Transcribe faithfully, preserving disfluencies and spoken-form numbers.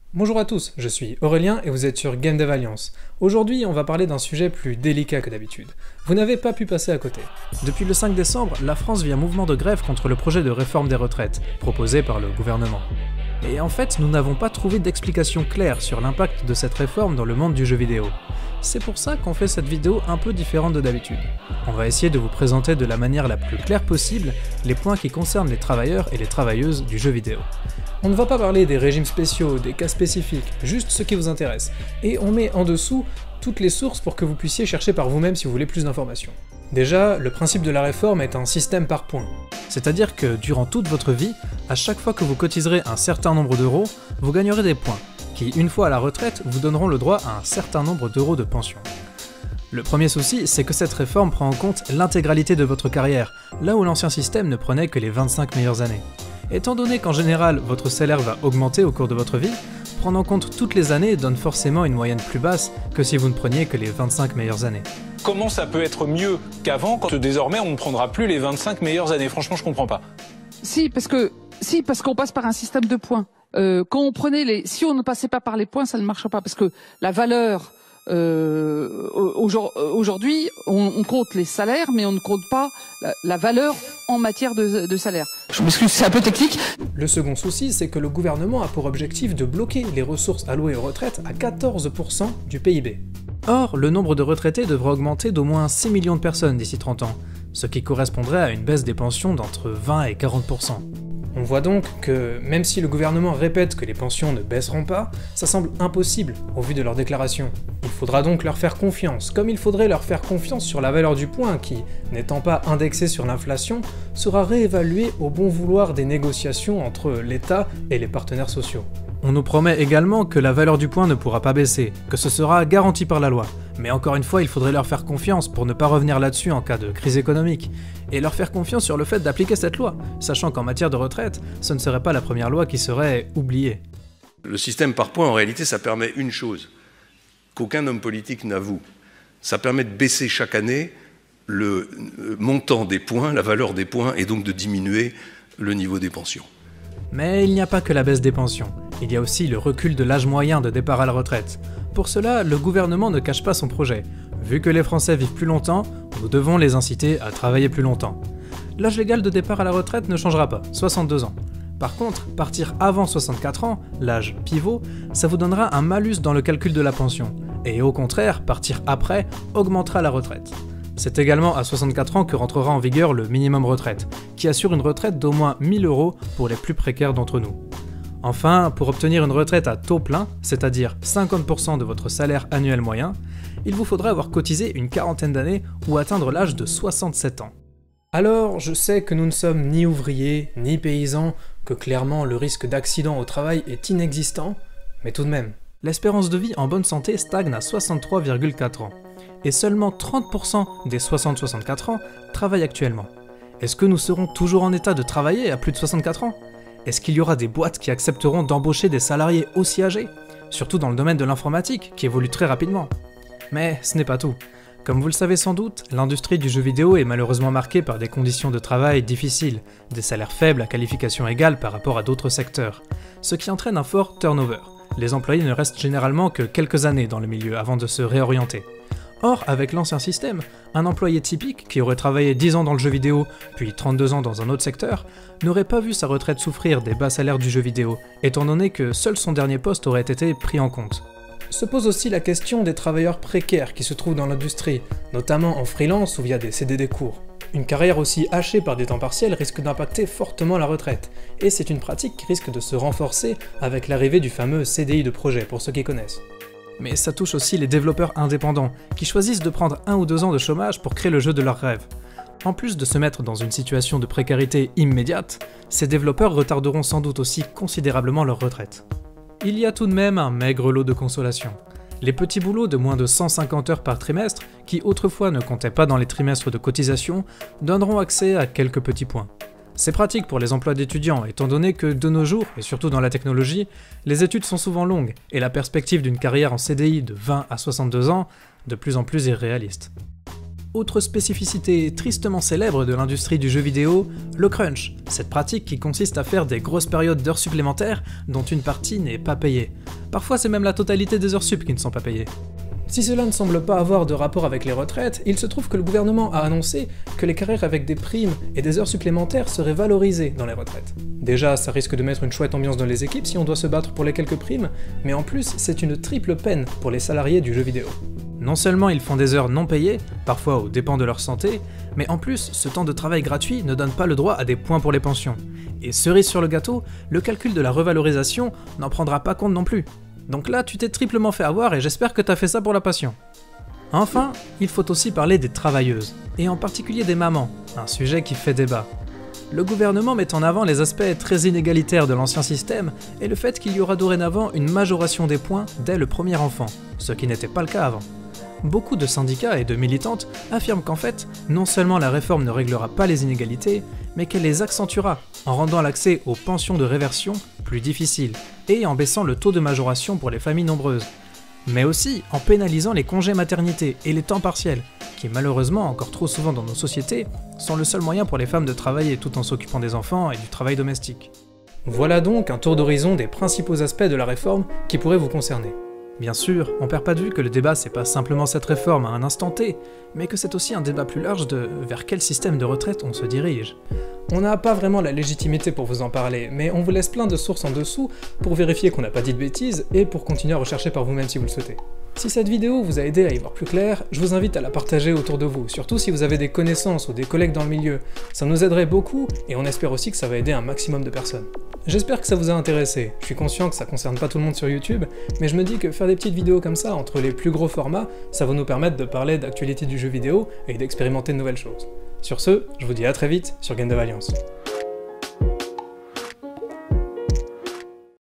Bonjour à tous, je suis Aurélien et vous êtes sur Game Dev Alliance. Aujourd'hui, on va parler d'un sujet plus délicat que d'habitude. Vous n'avez pas pu passer à côté. Depuis le cinq décembre, la France vit un mouvement de grève contre le projet de réforme des retraites, proposé par le gouvernement. Et en fait, nous n'avons pas trouvé d'explication claire sur l'impact de cette réforme dans le monde du jeu vidéo. C'est pour ça qu'on fait cette vidéo un peu différente de d'habitude. On va essayer de vous présenter de la manière la plus claire possible les points qui concernent les travailleurs et les travailleuses du jeu vidéo. On ne va pas parler des régimes spéciaux, des cas spécifiques, juste ce qui vous intéresse. Et on met en dessous toutes les sources pour que vous puissiez chercher par vous-même si vous voulez plus d'informations. Déjà, le principe de la réforme est un système par points. C'est-à-dire que durant toute votre vie, à chaque fois que vous cotiserez un certain nombre d'euros, vous gagnerez des points, qui, une fois à la retraite, vous donneront le droit à un certain nombre d'euros de pension. Le premier souci, c'est que cette réforme prend en compte l'intégralité de votre carrière, là où l'ancien système ne prenait que les vingt-cinq meilleures années. Étant donné qu'en général, votre salaire va augmenter au cours de votre vie, prendre en compte toutes les années donne forcément une moyenne plus basse que si vous ne preniez que les vingt-cinq meilleures années. Comment ça peut être mieux qu'avant quand désormais on ne prendra plus les vingt-cinq meilleures années? Franchement, je comprends pas. Si, parce que si, parce qu'on passe par un système de points. Euh, quand on prenait les, si on ne passait pas par les points, ça ne marcherait pas parce que la valeur euh, aujourd'hui, on, on compte les salaires, mais on ne compte pas la, la valeur en matière de, de salaire. Je m'excuse, c'est un peu technique. Le second souci, c'est que le gouvernement a pour objectif de bloquer les ressources allouées aux retraites à quatorze pour cent du P I B. Or, le nombre de retraités devrait augmenter d'au moins six millions de personnes d'ici trente ans, ce qui correspondrait à une baisse des pensions d'entre vingt et quarante pour cent. On voit donc que, même si le gouvernement répète que les pensions ne baisseront pas, ça semble impossible au vu de leurs déclarations. Il faudra donc leur faire confiance, comme il faudrait leur faire confiance sur la valeur du point qui, n'étant pas indexée sur l'inflation, sera réévaluée au bon vouloir des négociations entre l'État et les partenaires sociaux. On nous promet également que la valeur du point ne pourra pas baisser, que ce sera garanti par la loi. Mais encore une fois, il faudrait leur faire confiance pour ne pas revenir là-dessus en cas de crise économique, et leur faire confiance sur le fait d'appliquer cette loi, sachant qu'en matière de retraite, ce ne serait pas la première loi qui serait oubliée. Le système par points, en réalité, ça permet une chose, qu'aucun homme politique n'avoue. Ça permet de baisser chaque année le montant des points, la valeur des points, et donc de diminuer le niveau des pensions. Mais il n'y a pas que la baisse des pensions, il y a aussi le recul de l'âge moyen de départ à la retraite. Pour cela, le gouvernement ne cache pas son projet. Vu que les Français vivent plus longtemps, nous devons les inciter à travailler plus longtemps. L'âge légal de départ à la retraite ne changera pas, soixante-deux ans. Par contre, partir avant soixante-quatre ans, l'âge pivot, ça vous donnera un malus dans le calcul de la pension. Et au contraire, partir après augmentera la retraite. C'est également à soixante-quatre ans que rentrera en vigueur le minimum retraite, qui assure une retraite d'au moins mille euros pour les plus précaires d'entre nous. Enfin, pour obtenir une retraite à taux plein, c'est-à-dire cinquante pour cent de votre salaire annuel moyen, il vous faudra avoir cotisé une quarantaine d'années ou atteindre l'âge de soixante-sept ans. Alors, je sais que nous ne sommes ni ouvriers, ni paysans, que clairement le risque d'accident au travail est inexistant, mais tout de même. L'espérance de vie en bonne santé stagne à soixante-trois virgule quatre ans, et seulement trente pour cent des soixante à soixante-quatre ans travaillent actuellement. Est-ce que nous serons toujours en état de travailler à plus de soixante-quatre ans ? Est-ce qu'il y aura des boîtes qui accepteront d'embaucher des salariés aussi âgés ? Surtout dans le domaine de l'informatique, qui évolue très rapidement. Mais ce n'est pas tout. Comme vous le savez sans doute, l'industrie du jeu vidéo est malheureusement marquée par des conditions de travail difficiles, des salaires faibles à qualification égale par rapport à d'autres secteurs, ce qui entraîne un fort turnover. Les employés ne restent généralement que quelques années dans le milieu avant de se réorienter. Or, avec l'ancien système, un employé typique qui aurait travaillé dix ans dans le jeu vidéo, puis trente-deux ans dans un autre secteur, n'aurait pas vu sa retraite souffrir des bas salaires du jeu vidéo, étant donné que seul son dernier poste aurait été pris en compte. Se pose aussi la question des travailleurs précaires qui se trouvent dans l'industrie, notamment en freelance ou via des C D D courts. Une carrière aussi hachée par des temps partiels risque d'impacter fortement la retraite, et c'est une pratique qui risque de se renforcer avec l'arrivée du fameux C D I de projet, pour ceux qui connaissent. Mais ça touche aussi les développeurs indépendants, qui choisissent de prendre un ou deux ans de chômage pour créer le jeu de leurs rêves. En plus de se mettre dans une situation de précarité immédiate, ces développeurs retarderont sans doute aussi considérablement leur retraite. Il y a tout de même un maigre lot de consolation. Les petits boulots de moins de cent cinquante heures par trimestre, qui autrefois ne comptaient pas dans les trimestres de cotisation, donneront accès à quelques petits points. C'est pratique pour les emplois d'étudiants, étant donné que de nos jours, et surtout dans la technologie, les études sont souvent longues, et la perspective d'une carrière en C D I de vingt à soixante-deux ans, de plus en plus irréaliste. Autre spécificité tristement célèbre de l'industrie du jeu vidéo, le crunch, cette pratique qui consiste à faire des grosses périodes d'heures supplémentaires dont une partie n'est pas payée. Parfois c'est même la totalité des heures sup qui ne sont pas payées. Si cela ne semble pas avoir de rapport avec les retraites, il se trouve que le gouvernement a annoncé que les carrières avec des primes et des heures supplémentaires seraient valorisées dans les retraites. Déjà, ça risque de mettre une chouette ambiance dans les équipes si on doit se battre pour les quelques primes, mais en plus, c'est une triple peine pour les salariés du jeu vidéo. Non seulement ils font des heures non payées, parfois aux dépens de leur santé, mais en plus, ce temps de travail gratuit ne donne pas le droit à des points pour les pensions. Et cerise sur le gâteau, le calcul de la revalorisation n'en prendra pas compte non plus. Donc là, tu t'es triplement fait avoir et j'espère que t'as fait ça pour la passion. Enfin, il faut aussi parler des travailleuses, et en particulier des mamans, un sujet qui fait débat. Le gouvernement met en avant les aspects très inégalitaires de l'ancien système et le fait qu'il y aura dorénavant une majoration des points dès le premier enfant, ce qui n'était pas le cas avant. Beaucoup de syndicats et de militantes affirment qu'en fait, non seulement la réforme ne réglera pas les inégalités, mais qu'elle les accentuera en rendant l'accès aux pensions de réversion plus difficile et en baissant le taux de majoration pour les familles nombreuses, mais aussi en pénalisant les congés maternité et les temps partiels, qui malheureusement, encore trop souvent dans nos sociétés, sont le seul moyen pour les femmes de travailler tout en s'occupant des enfants et du travail domestique. Voilà donc un tour d'horizon des principaux aspects de la réforme qui pourraient vous concerner. Bien sûr, on perd pas de vue que le débat c'est pas simplement cette réforme à un instant T, mais que c'est aussi un débat plus large de vers quel système de retraite on se dirige. On n'a pas vraiment la légitimité pour vous en parler, mais on vous laisse plein de sources en dessous pour vérifier qu'on n'a pas dit de bêtises et pour continuer à rechercher par vous-même si vous le souhaitez. Si cette vidéo vous a aidé à y voir plus clair, je vous invite à la partager autour de vous, surtout si vous avez des connaissances ou des collègues dans le milieu. Ça nous aiderait beaucoup et on espère aussi que ça va aider un maximum de personnes. J'espère que ça vous a intéressé, je suis conscient que ça concerne pas tout le monde sur YouTube, mais je me dis que faire des petites vidéos comme ça entre les plus gros formats, ça va nous permettre de parler d'actualité du jeu vidéo et d'expérimenter de nouvelles choses. Sur ce, je vous dis à très vite sur Game Dev Alliance.